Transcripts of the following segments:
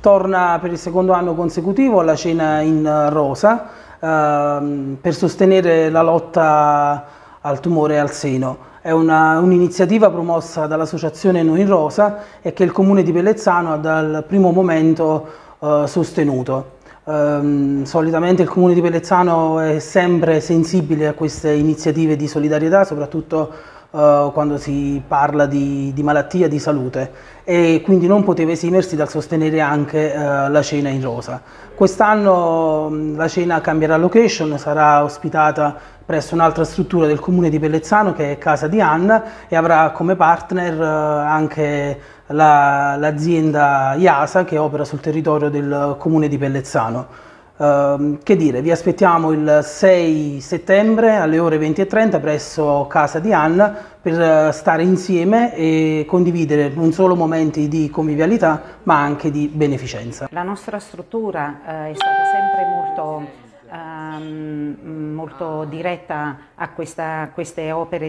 torna per il secondo anno consecutivo alla cena in rosa per sostenere la lotta al tumore al seno. È un'iniziativa promossa dall'associazione Noi in Rosa e che il Comune di Pellezzano ha dal primo momento sostenuto. Solitamente il Comune di Pellezzano è sempre sensibile a queste iniziative di solidarietà, soprattutto quando si parla di malattia, di salute, e quindi non poteva esimersi dal sostenere anche la cena in rosa. Quest'anno la cena cambierà location, sarà ospitata presso un'altra struttura del Comune di Pellezzano che è Casa di Anna e avrà come partner anche l'azienda IASA che opera sul territorio del Comune di Pellezzano. Che dire, vi aspettiamo il 6 settembre alle ore 20:30 presso Casa di Anna per stare insieme e condividere non solo momenti di convivialità ma anche di beneficenza. La nostra struttura è stata sempre molto diretta a queste opere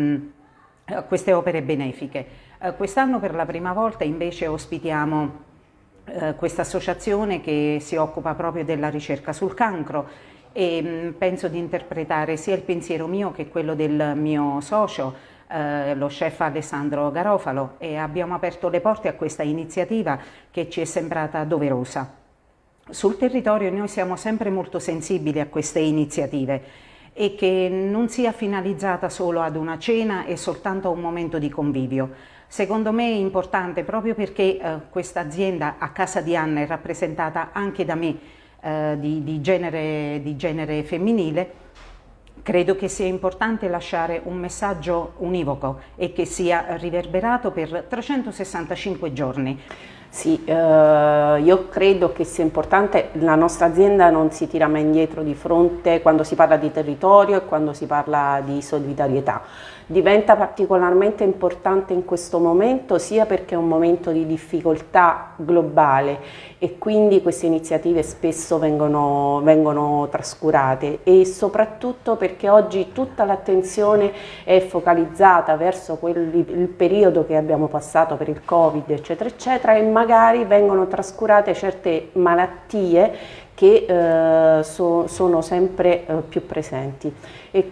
benefiche. Quest'anno per la prima volta invece ospitiamo questa associazione che si occupa proprio della ricerca sul cancro e penso di interpretare sia il pensiero mio che quello del mio socio, lo chef Alessandro Garofalo, e abbiamo aperto le porte a questa iniziativa che ci è sembrata doverosa. Sul territorio noi siamo sempre molto sensibili a queste iniziative e che non sia finalizzata solo ad una cena e soltanto a un momento di convivio. Secondo me è importante proprio perché questa azienda a Casa di Anna è rappresentata anche da me di genere femminile. Credo che sia importante lasciare un messaggio univoco e che sia riverberato per 365 giorni. Sì, io credo che sia importante, la nostra azienda non si tira mai indietro di fronte quando si parla di territorio e quando si parla di solidarietà. Diventa particolarmente importante in questo momento sia perché è un momento di difficoltà globale e quindi queste iniziative spesso vengono trascurate, e soprattutto perché oggi tutta l'attenzione è focalizzata verso il periodo che abbiamo passato per il Covid eccetera eccetera, e magari vengono trascurate certe malattie che sono sempre più presenti, e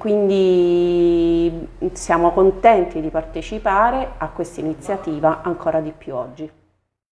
quindi siamo contenti di partecipare a questa iniziativa ancora di più oggi.